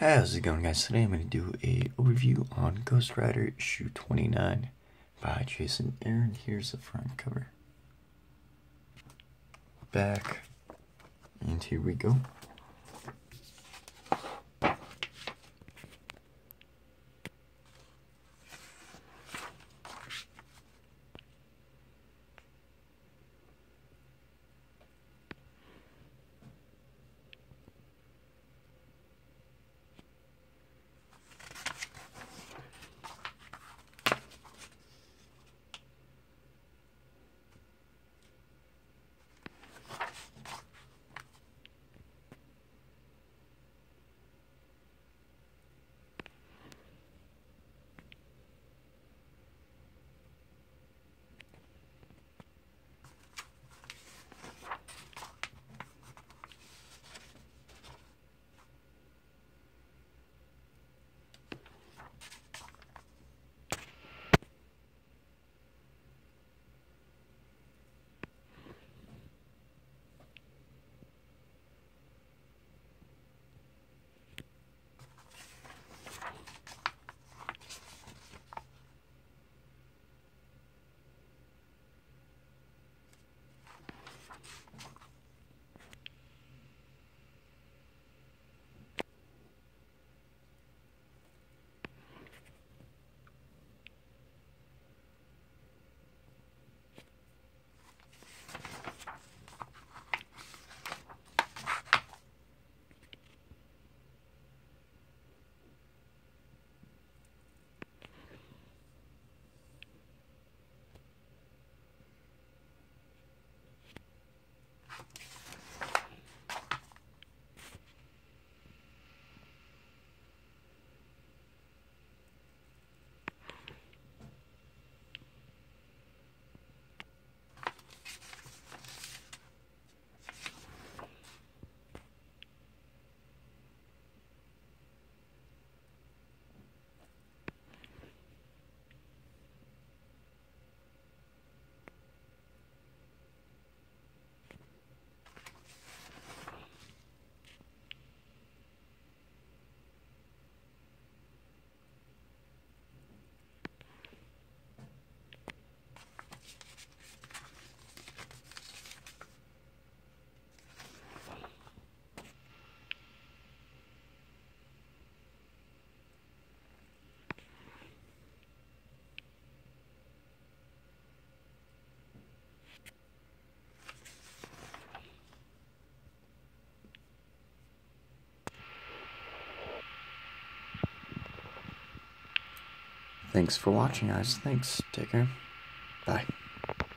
How's it going, guys? Today I'm going to do a overview on Ghost Rider issue 29 by Jason Aaron. Here's the front cover. Back. And here we go. Thanks for watching, guys. Thanks. Take care. Bye.